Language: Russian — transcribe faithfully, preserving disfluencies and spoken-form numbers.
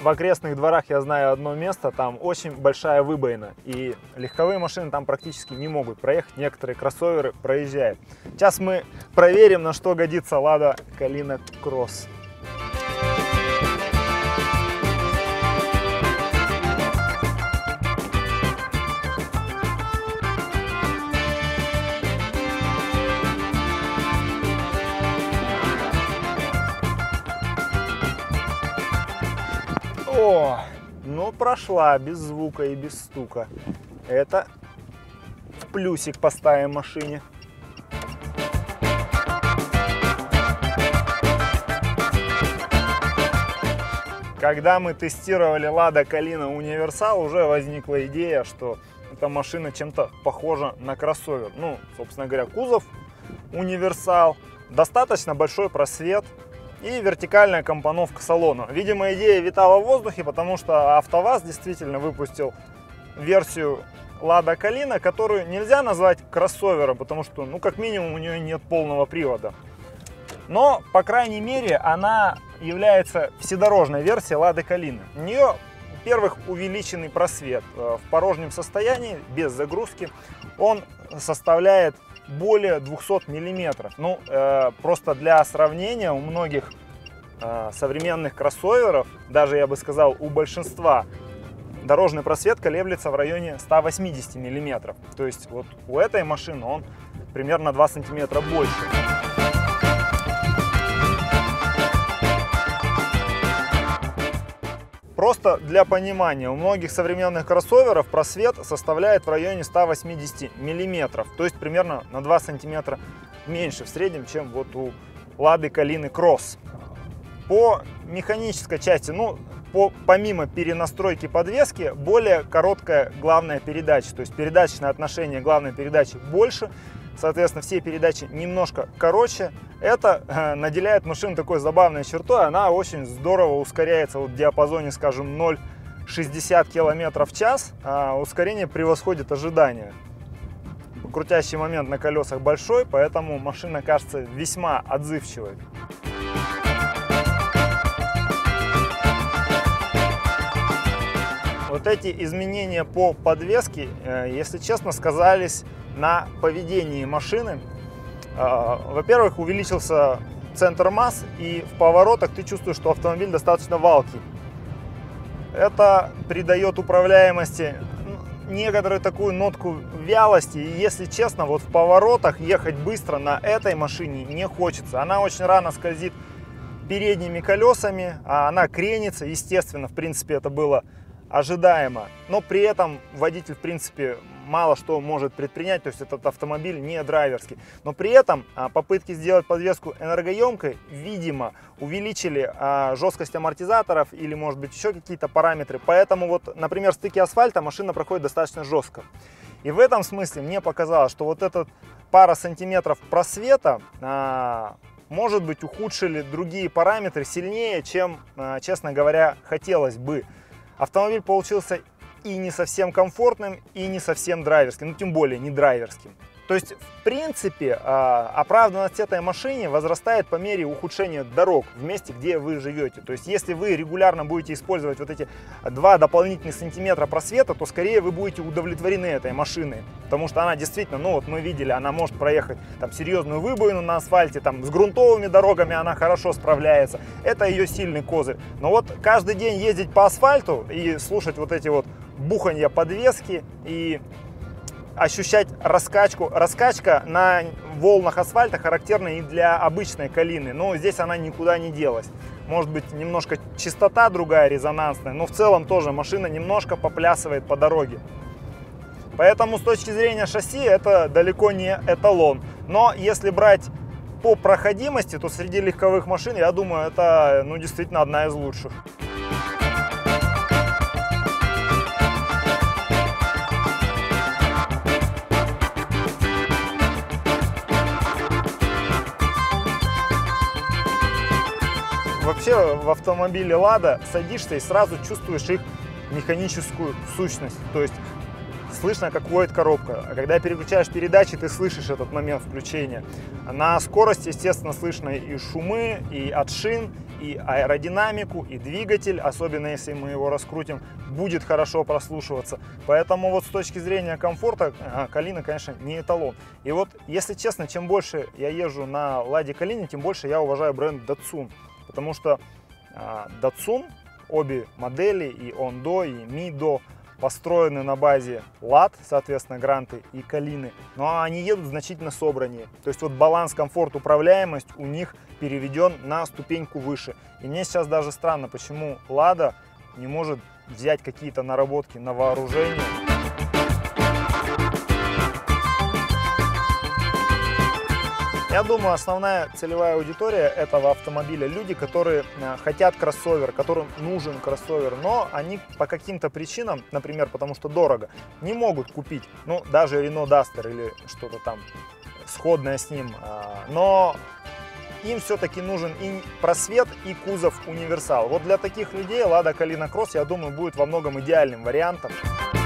в окрестных дворах я знаю одно место, там очень большая выбоина, и легковые машины там практически не могут проехать, некоторые кроссоверы проезжают. Сейчас мы проверим, на что годится Lada Kalina Cross. О, ну прошла без звука и без стука. Это плюсик поставим машине. Когда мы тестировали Lada Kalina Universal, уже возникла идея, что эта машина чем-то похожа на кроссовер. Ну, собственно говоря, кузов универсал, достаточно большой просвет и вертикальная компоновка салона. Видимо, идея витала в воздухе, потому что АвтоВАЗ действительно выпустил версию Lada Kalina, которую нельзя назвать кроссовером, потому что, ну, как минимум, у нее нет полного привода. Но, по крайней мере, она является вседорожной версией Lada Kalina. У нее, во-первых, увеличенный просвет. В порожнем состоянии, без загрузки, он составляет более двухсот миллиметров. Ну, э, просто для сравнения, у многих э, современных кроссоверов, даже я бы сказал, у большинства, дорожный просвет колеблется в районе ста восьмидесяти миллиметров. То есть вот у этой машины он примерно на два сантиметра больше. Просто для понимания, у многих современных кроссоверов просвет составляет в районе ста восьмидесяти миллиметров, то есть примерно на два сантиметра меньше в среднем, чем вот у Lada Kalina Cross. По механической части, ну, по, помимо перенастройки подвески, более короткая главная передача, то есть передаточное отношение главной передачи больше, соответственно, все передачи немножко короче. Это э, наделяет машину такой забавной чертой, она очень здорово ускоряется вот в диапазоне, скажем, ноль целых шестьдесят километров в час, а ускорение превосходит ожидания. Крутящий момент на колесах большой, поэтому машина кажется весьма отзывчивой. Вот эти изменения по подвеске, если честно, сказались на поведении машины. Во-первых, увеличился центр масс, и в поворотах ты чувствуешь, что автомобиль достаточно валкий. Это придает управляемости некоторую такую нотку вялости, и если честно, вот в поворотах ехать быстро на этой машине не хочется. Она очень рано скользит передними колесами, а она кренится, естественно, в принципе, это было ожидаемо, но при этом водитель, в принципе, мало что может предпринять, то есть этот автомобиль не драйверский. Но при этом попытки сделать подвеску энергоемкой, видимо, увеличили жесткость амортизаторов или, может быть, еще какие-то параметры. Поэтому, вот, например, стыки асфальта машина проходит достаточно жестко. И в этом смысле мне показалось, что вот этот пара сантиметров просвета, может быть, ухудшили другие параметры сильнее, чем, честно говоря, хотелось бы. Автомобиль получился и не совсем комфортным, и не совсем драйверским, ну тем более не драйверским. То есть, в принципе, оправданность этой машины возрастает по мере ухудшения дорог в месте, где вы живете. То есть, если вы регулярно будете использовать вот эти два дополнительных сантиметра просвета, то скорее вы будете удовлетворены этой машиной. Потому что она действительно, ну вот мы видели, она может проехать там серьезную выбоину на асфальте, там с грунтовыми дорогами она хорошо справляется. Это ее сильный козырь. Но вот каждый день ездить по асфальту и слушать вот эти вот буханья подвески и ощущать раскачку. Раскачка на волнах асфальта характерна и для обычной Калины, но здесь она никуда не делась. Может быть, немножко частота другая, резонансная, но в целом тоже машина немножко поплясывает по дороге. Поэтому с точки зрения шасси это далеко не эталон. Но если брать по проходимости, то среди легковых машин, я думаю, это ну, действительно одна из лучших. Вообще в автомобиле Lada садишься и сразу чувствуешь их механическую сущность. То есть слышно, как воет коробка. А когда переключаешь передачи, ты слышишь этот момент включения. На скорости, естественно, слышно и шумы, и от шин, и аэродинамику, и двигатель, особенно если мы его раскрутим, будет хорошо прослушиваться. Поэтому вот с точки зрения комфорта Калина, конечно, не эталон. И вот, если честно, чем больше я езжу на Ладе Калине, тем больше я уважаю бренд Datsun. Потому что э, Datsun, обе модели, и Ондо, и Мидо, построены на базе Лад, соответственно, Гранты и Калины, но они едут значительно собраннее. То есть вот баланс, комфорт, управляемость у них переведен на ступеньку выше. И мне сейчас даже странно, почему Лада не может взять какие-то наработки на вооружение. Я думаю, основная целевая аудитория этого автомобиля — люди, которые хотят кроссовер, которым нужен кроссовер, но они по каким-то причинам, например, потому что дорого, не могут купить, ну, даже Renault Duster или что-то там сходное с ним, но им все-таки нужен и просвет, и кузов универсал. Вот для таких людей Lada Kalina Cross, я думаю, будет во многом идеальным вариантом.